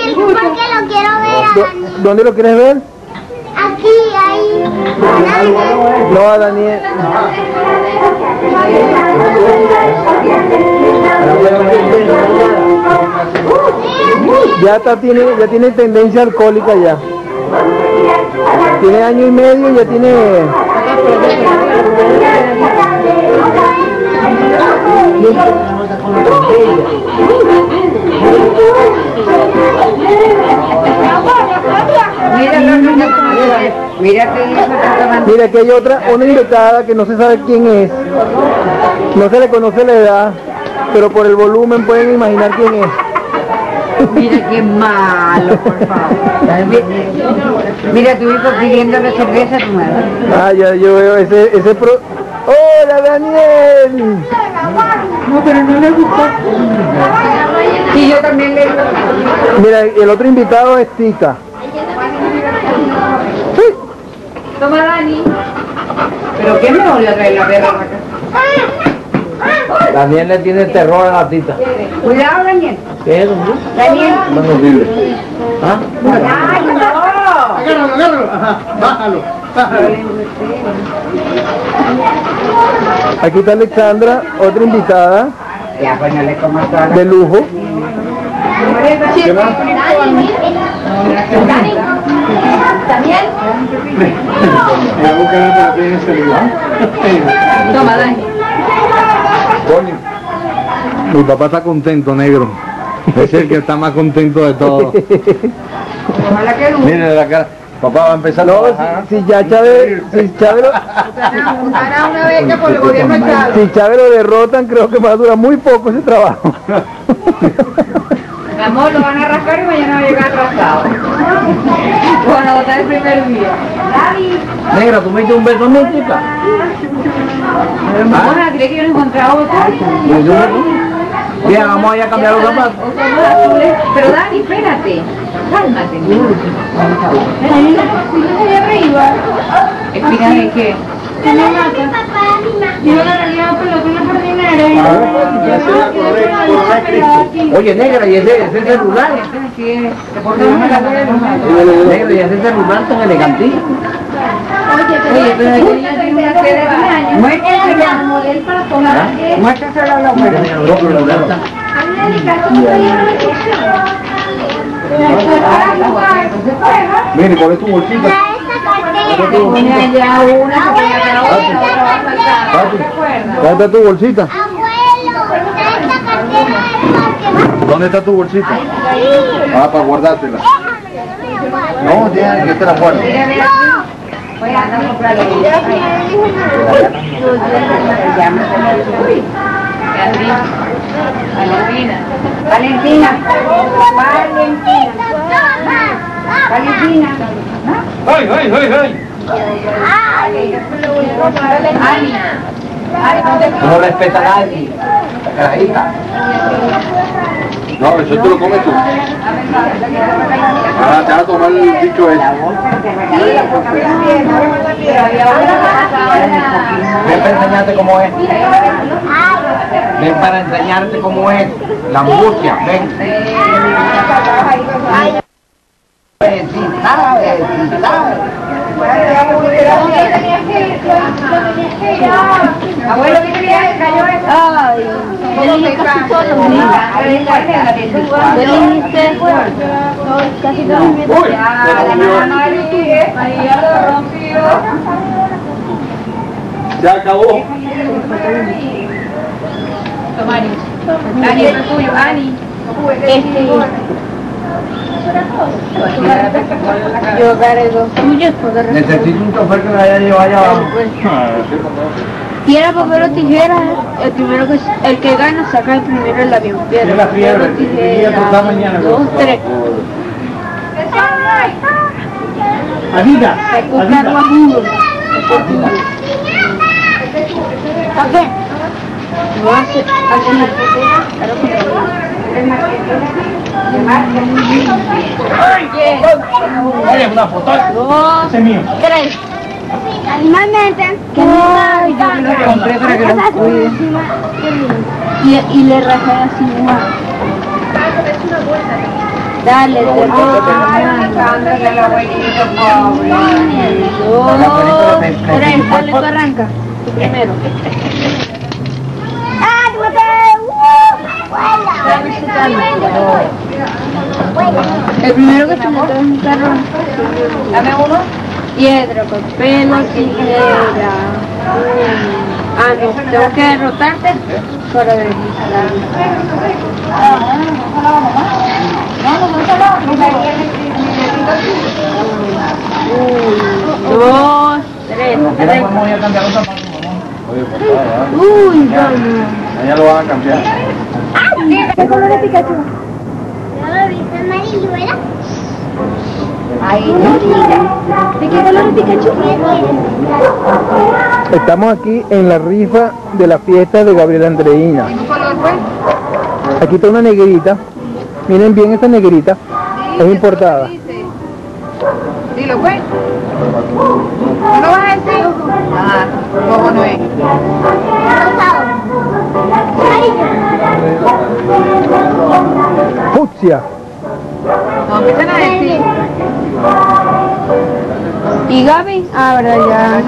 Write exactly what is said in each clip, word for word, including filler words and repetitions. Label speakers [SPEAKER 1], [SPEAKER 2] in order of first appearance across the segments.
[SPEAKER 1] Daniel, porque lo quiero ver a Daniel.
[SPEAKER 2] ¿Dónde lo quieres ver?
[SPEAKER 1] Aquí, ahí.
[SPEAKER 2] No, a Daniel. Ya está, tiene, ya tiene tendencia alcohólica ya. Tiene año y medio, ya tiene.
[SPEAKER 3] Mira,
[SPEAKER 2] mira que hay otra, una invitada que no se sabe quién es, no se le conoce la edad, pero por el volumen pueden imaginar quién es.
[SPEAKER 3] Mira qué malo, por favor. Mira, tu hijo pidiéndole cerveza a tu madre.
[SPEAKER 2] Ah, ya yo veo ese, ese pro... ¡Hola, Daniel!
[SPEAKER 3] No, pero no le gustó. Sí, yo también le digo.
[SPEAKER 2] Mira, el otro invitado es Tica. Sí.
[SPEAKER 3] Toma, Dani. ¿Pero qué me volvió a traer la perra acá?
[SPEAKER 2] Daniel le tiene terror a la tita.
[SPEAKER 3] Cuidado, Daniel.
[SPEAKER 2] ¿Qué es, hombre?
[SPEAKER 3] Daniel.
[SPEAKER 2] Más horrible. ¿Ah?
[SPEAKER 3] ¡Ay, no!
[SPEAKER 4] Agárralo, agárralo. Ajá, bájalo. Bájalo.
[SPEAKER 2] Aquí está Alexandra, otra invitada.
[SPEAKER 3] Ya, pues no le comas toda la...
[SPEAKER 2] De lujo.
[SPEAKER 1] ¿Qué más? Dani. ¿También?
[SPEAKER 4] Voy a buscar en ese lugar.
[SPEAKER 3] Toma, Dani.
[SPEAKER 2] Mi papá está contento, negro. Es el que está más contento de todos.
[SPEAKER 3] Ojalá que no.
[SPEAKER 2] Miren la cara. Papá va a empezar. No, si, si ya Chávez, si Chávez lo,
[SPEAKER 3] Hará una beca por el gobierno de Chávez.
[SPEAKER 2] si Chávez lo derrotan, creo que va a durar muy poco ese trabajo.
[SPEAKER 3] Mi amor, lo van a rascar y mañana va a llegar rascado. Bueno, votar el primer día. Dani.
[SPEAKER 2] Negra, ¿tú me diste un beso a mi chica?
[SPEAKER 3] Mamá, ¿cree que yo no encontraba otro?
[SPEAKER 2] Bien, vamos allá a cambiar los zapatos.
[SPEAKER 3] Otros azules. Pero Dani, espérate. Cálmate. Dani, allá arriba. ¿Espina de qué?
[SPEAKER 1] Que no mata.
[SPEAKER 3] Yo la realidad pelota en la jardinera.
[SPEAKER 2] Oye, negra, ¿y ese, ese celular? Negra, ¿y ese celular tan elegantito?
[SPEAKER 3] Oye, pero aquí niña tiene una sede de años. Muéstraselo. Muéstraselo a la mujer.
[SPEAKER 4] Mire, ¿cuál es tu bolsita?
[SPEAKER 3] Pone allá una, se pone acá otra, otra va a faltar. ¿Recuerda?
[SPEAKER 2] ¿Dónde está tu bolsita?
[SPEAKER 1] Abuelo, esta cartera es
[SPEAKER 2] ¿Dónde está tu bolsita?
[SPEAKER 1] ahí.
[SPEAKER 4] Ah, para guardártela. No, ya, que te la guardo.
[SPEAKER 3] Mira, mira aquí. Voy a andar a comprarle. Valentina. Valentina. Valentina. Valentina.
[SPEAKER 4] ¡Ay, ay, ay, ay!
[SPEAKER 3] Ani.
[SPEAKER 2] No respeta a nadie. La carajita.
[SPEAKER 4] No, eso tú lo comes tú. Ah, te vas a tomar el bicho ese.
[SPEAKER 2] Ven para enseñarte cómo es. Ven para enseñarte cómo es. La angustia, ven. Besita, besita.
[SPEAKER 3] Abuelo, ¿qué querías? Cayó esto.
[SPEAKER 1] Ay, yo dije casi todo, yo dijiste casi todo mi vida.
[SPEAKER 4] Uy,
[SPEAKER 3] Ya,
[SPEAKER 4] se
[SPEAKER 3] la
[SPEAKER 4] rompió.
[SPEAKER 3] mano ahí, María lo rompió.
[SPEAKER 4] Se acabó.
[SPEAKER 3] Toma, Ani. Dani, esto es tuyo, Ani.
[SPEAKER 1] Este, yo cargo suyos porque
[SPEAKER 2] Necesito un chofer que me vaya a llevar allá abajo.
[SPEAKER 1] piedra, papel o tijera, el primero que el que gana saca el primero el avión. Piedra,
[SPEAKER 4] Es la fiebre,
[SPEAKER 1] papel o
[SPEAKER 4] tijera, toda mañana,
[SPEAKER 1] dos,
[SPEAKER 4] bro.
[SPEAKER 1] tres.
[SPEAKER 4] Anita,
[SPEAKER 1] Hay que buscarlo a jugo. ¿Para qué? Lo hace así. Claro que
[SPEAKER 4] oye, una foto.
[SPEAKER 1] dos,
[SPEAKER 4] Ese es mío.
[SPEAKER 1] tres. Animalmente. Que
[SPEAKER 3] Ay, yo me lo compré para que lo cuide.
[SPEAKER 1] Y, y le rajé así igual. Dale, te
[SPEAKER 3] Ay, Alejandra, que el abuelito pobre.
[SPEAKER 1] dos, tres, dale, tú arranca. Tú primero. El primero que se metió en un carro.
[SPEAKER 3] Dame uno.
[SPEAKER 1] Piedra, papel, tijera. Ah, no, tengo que derrotarte para registrar. Uno, dos, tres.
[SPEAKER 4] Vamos a cambiar los zapatos.
[SPEAKER 1] Uy, no,
[SPEAKER 4] Ya lo van a cambiar.
[SPEAKER 1] ¿qué color es Pikachu?
[SPEAKER 5] Amarillo, ¿verdad?
[SPEAKER 3] Ahí, no diga.
[SPEAKER 1] ¿De qué color es Pikachu?
[SPEAKER 2] Estamos aquí en la rifa de la fiesta de Gabriela Andreina.
[SPEAKER 3] ¿Qué color fue?
[SPEAKER 2] Aquí está una negrita. Miren bien esa negrita. Es importada.
[SPEAKER 3] Dilo, pues. ¿No lo vas a decir? Ah, rojo no es.
[SPEAKER 5] Rosado.
[SPEAKER 2] Fucsia.
[SPEAKER 3] No, empiezan a decir.
[SPEAKER 1] ¿Y Gaby? Ah, verdad, ya.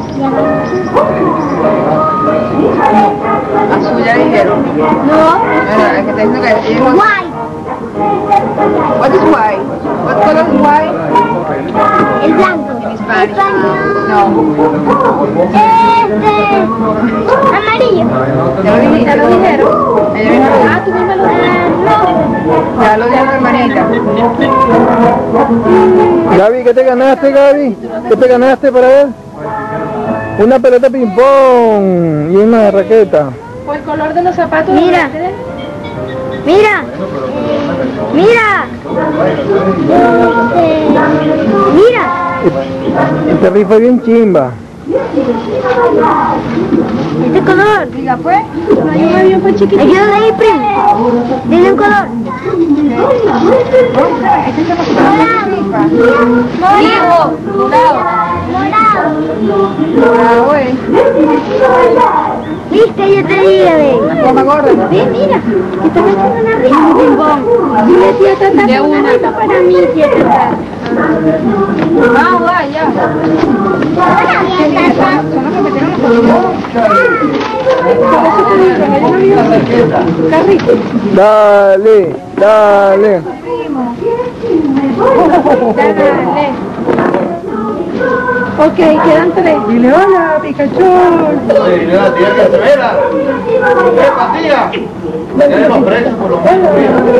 [SPEAKER 3] Azul ya dijeron.
[SPEAKER 1] No.
[SPEAKER 3] Bueno, el que te dice que ellos no-
[SPEAKER 5] White.
[SPEAKER 3] What is white? What color is white?
[SPEAKER 5] El blanco.
[SPEAKER 3] Spanish.
[SPEAKER 5] Español.
[SPEAKER 3] No.
[SPEAKER 5] Este. Amarillo.
[SPEAKER 3] Ya lo dijiste, lo dijeron. Ella misma lo
[SPEAKER 1] Ah, tú misma lo
[SPEAKER 5] Ah, no.
[SPEAKER 3] Ya lo dijo hermanita.
[SPEAKER 2] Gaby, ¿qué te ganaste, Gaby? ¿Qué te ganaste para ver? Una pelota de ping-pong y una raqueta.
[SPEAKER 1] ¿Por el color de los zapatos?
[SPEAKER 5] Mira. Mira. Mira. Este. Mira.
[SPEAKER 2] Este rifa es bien chimba.
[SPEAKER 5] Este color.
[SPEAKER 3] Diga pues.
[SPEAKER 1] Hay un avión muy chiquito.
[SPEAKER 5] Ayúdame ahí, primo. Dile un color. Morado.
[SPEAKER 3] Morado.
[SPEAKER 5] Morado.
[SPEAKER 3] Morado es.
[SPEAKER 5] Viste, yo te dije, ve.
[SPEAKER 3] Toma gorda.
[SPEAKER 5] Ve, mira. Que están haciendo una rifa de ping-pong. Mira, tía Tata,
[SPEAKER 1] De
[SPEAKER 5] una
[SPEAKER 1] una.
[SPEAKER 5] rifa para mí, tía Tata.
[SPEAKER 3] Ah, vaya. Son los que metieron los colores.
[SPEAKER 2] Dale, dale.
[SPEAKER 1] Dale. Ok, quedan tres.
[SPEAKER 2] Dile hola, Pikachu.
[SPEAKER 4] Oye, le da tía que se vela. ¡Epa, tía! Tienen los precios por lo menos.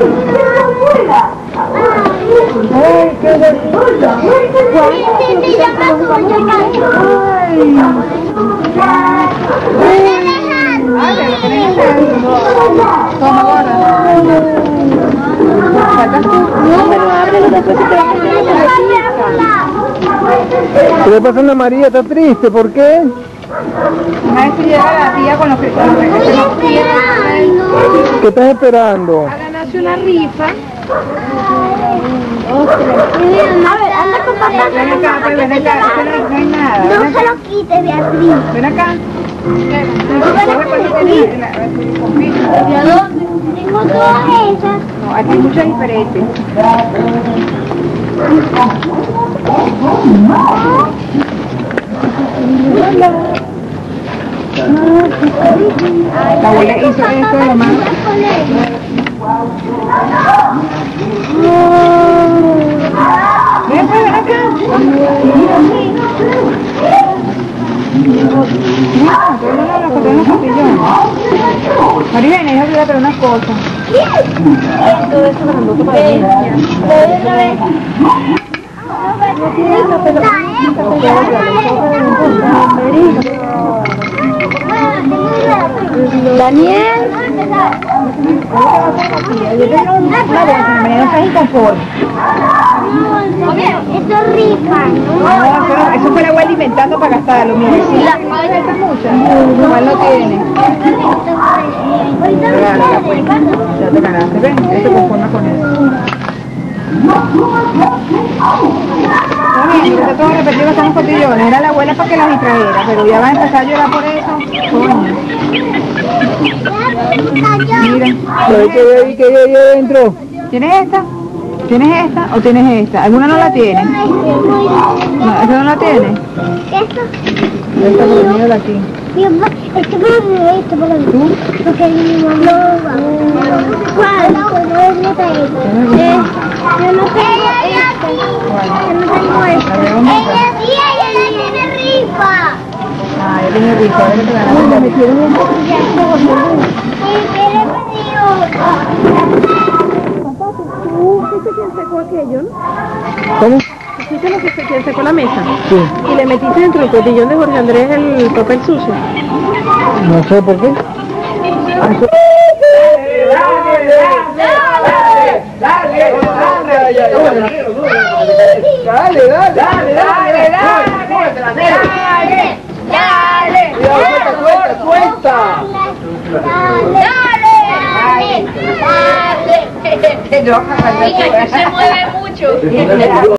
[SPEAKER 2] Ay, qué bonita.
[SPEAKER 3] Toma gorda.
[SPEAKER 1] No, pero ábrelo después y te va a poner en la
[SPEAKER 2] ¿Qué le pasa a Ana María? ¿Está triste? ¿Por qué?
[SPEAKER 3] Una vez que llega la tía con los que con los que no quieren.
[SPEAKER 2] ¿Qué estás esperando?
[SPEAKER 1] A ganarse una rifa.
[SPEAKER 5] Anda con papá.
[SPEAKER 3] Ven acá, pues, ven acá. Es que no, no hay nada.
[SPEAKER 5] No
[SPEAKER 3] Ven
[SPEAKER 5] se
[SPEAKER 3] acá.
[SPEAKER 5] lo quites, Beatriz.
[SPEAKER 3] Ven acá. Coge por el tenis, la- la- compite.
[SPEAKER 5] ¿Y a dónde? Tengo todas esas.
[SPEAKER 3] No, aquí hay muchas diferentes. La abuela hizo esto de lo más. Ven, pues, ven acá. No, todo el mundo habla con todos los papillones. Maribel, déjame olvidar pero una cosa. Todo eso grandote para mí.
[SPEAKER 1] Daniel.
[SPEAKER 3] Yo tengo una bolsa, me estás inconforme.
[SPEAKER 5] Esto es rifa,
[SPEAKER 3] No,
[SPEAKER 5] ¿no?
[SPEAKER 3] pero eso fue la abuela inventando para gastarlo, mira. Sí, la cuesta mucho. Igual no tiene.
[SPEAKER 5] Ahorita
[SPEAKER 3] Regala,
[SPEAKER 5] no
[SPEAKER 3] pues.
[SPEAKER 5] puede.
[SPEAKER 3] Ya te ganaste, ven, él se conforma con eso. Está bien, yo tengo que repetir que estamos cotillones. Era la abuela para que las distrajera, pero ya va a empezar a llorar por eso. Coño. Mira.
[SPEAKER 2] ¿Sabes qué hay ahí, qué hay ahí adentro?
[SPEAKER 3] ¿Tienes esta? ¿Tienes esta o tienes esta? ¿Alguna no la tiene? No, ¿esta no la tiene?
[SPEAKER 5] ¿Esto?
[SPEAKER 3] Esta por el mío de aquí.
[SPEAKER 5] Mi mamá, esto para mí, esto para mí. ¿Tú? Porque mi mamá no va. ¿Cuál? No es neta esta. Eh, yo no tengo esta. Yo no tengo esta. Ella sí, ella tiene rifa.
[SPEAKER 3] Ah, yo tengo rico, a ver que te ganamos la metieron en
[SPEAKER 5] Sí, ¿qué le pedí?
[SPEAKER 6] ¿Tú fuiste quien secó aquello, no?
[SPEAKER 2] ¿Cómo?
[SPEAKER 6] ¿Tú fuiste lo que se- quien secó la mesa?
[SPEAKER 2] Sí.
[SPEAKER 6] ¿Y le metiste dentro del cotillón de Jorge Andrés el papel sucio?
[SPEAKER 2] No sé por qué.
[SPEAKER 4] Dale, dale, dale, dale, dale, suelta, suelta,
[SPEAKER 3] Dale, dale.
[SPEAKER 1] Se mueve mucho.